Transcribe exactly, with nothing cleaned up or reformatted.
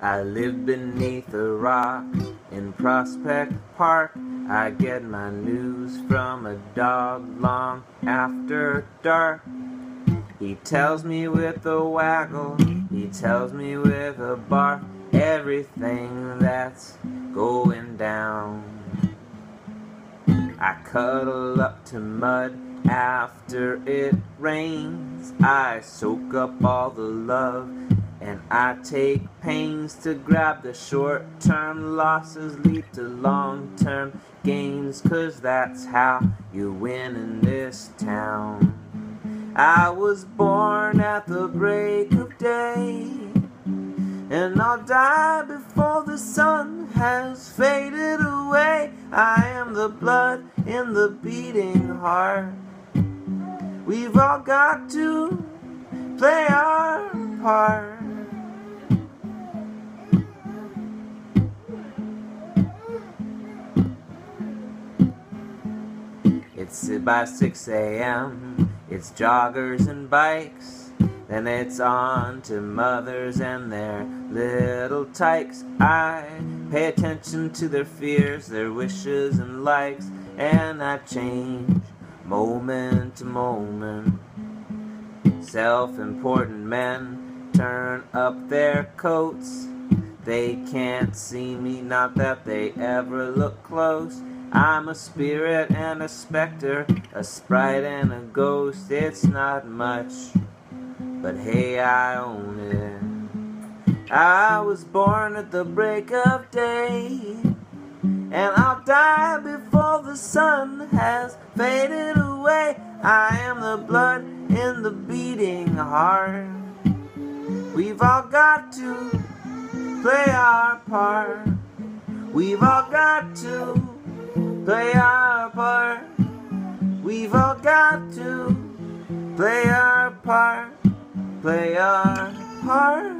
I live beneath a rock in Prospect Park. I get my news from a dog long after dark. He tells me with a waggle, he tells me with a bark, everything that's going down. I cuddle up to mud after it rains. I soak up all the love and I take pains to grab the short-term losses, lead to long-term gains, 'cause that's how you win in this town. I was born at the break of day, and I'll die before the sun has faded away. I am the blood in the beating heart. We've all got to play our part. It's by six A M It's joggers and bikes, then it's on to mothers and their little tykes. I pay attention to their fears, their wishes and likes, and I change moment to moment. Self-important men turn up their coats. They can't see me, not that they ever look close. I'm a spirit and a specter, a sprite and a ghost. It's not much, but hey, I own it. I was born at the break of day, and I'll die before the sun has faded away. I am the blood in the beating heart. We've all got to play our part. We've all got to play our part. We've all got to play our part. Play our part.